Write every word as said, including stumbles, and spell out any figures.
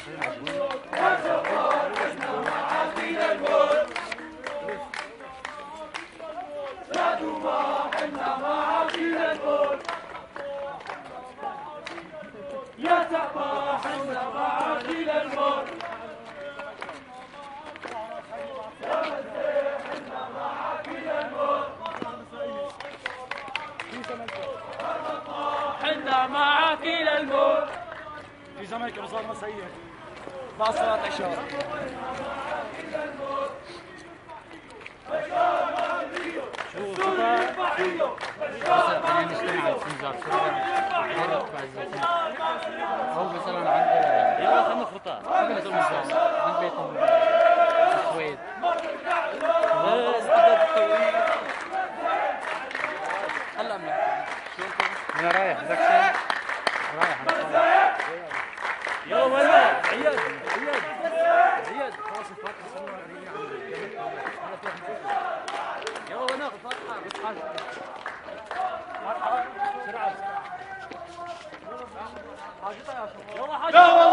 يا سباح السماح إلى الموت يا مسيح إحنا معك إلى الموت إحنا معك إلى الموت في جامايكا نظام مسيح مع صلاة عشاء خلينا نجتمع على السنجار أو مثلا عند يلا خلينا نخرطها عند عند بيتهم في السويد هلا بنحكي شو انت؟ أنا رايح بدك شيء؟ رايح يلا وين عياد عياد عياد خلاص الفاتحة يلا وين ناخذ فاتحة بس حاجة فاتحة بسرعة بسرعة حاجتها يا شباب يلا حاجة